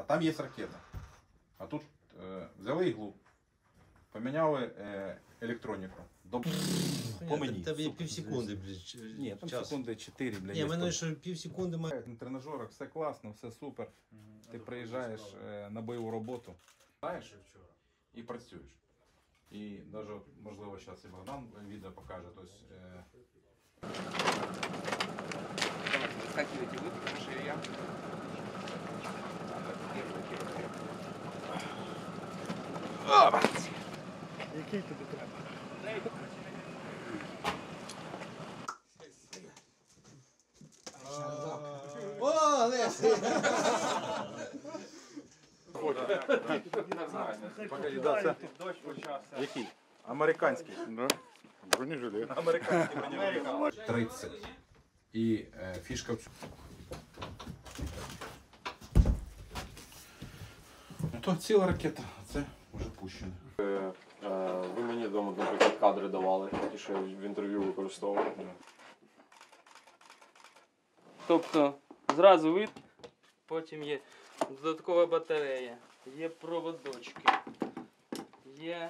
там є ракета. А тут взяли іглу, поміняли електроніку. По мені. Тебе є півсекунди, блядь. Ні, там час. секунди 4, блядь. Ні, в мене що півсекунди має. На тренажерах все класно, все супер. Ти приїжджаєш на бойову роботу, знаєш, і працюєш. І навіть, можливо, зараз і Богдан відео покаже. Тобто, Выскакивайте вы, потому что я. Який тобі треба? О, Олесь! Погоди, да, це Дощ почався. який? Американський. Бронежилет. Американський бронежилет. 30. І фішка в цьому. Ну то ціла ракета, а це вже пущено. Ви мені вдома, наприклад, кадри давали, ті, що я в інтерв'ю використовував. Тобто зразу вид, потім є додаткова батарея, є проводочки, є.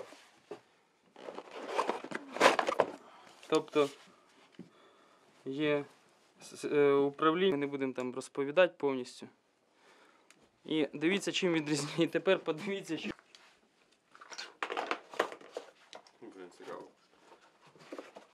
Тобто є управління, не будемо там розповідати повністю. І дивіться, чим відрізняє. Тепер подивіться, що.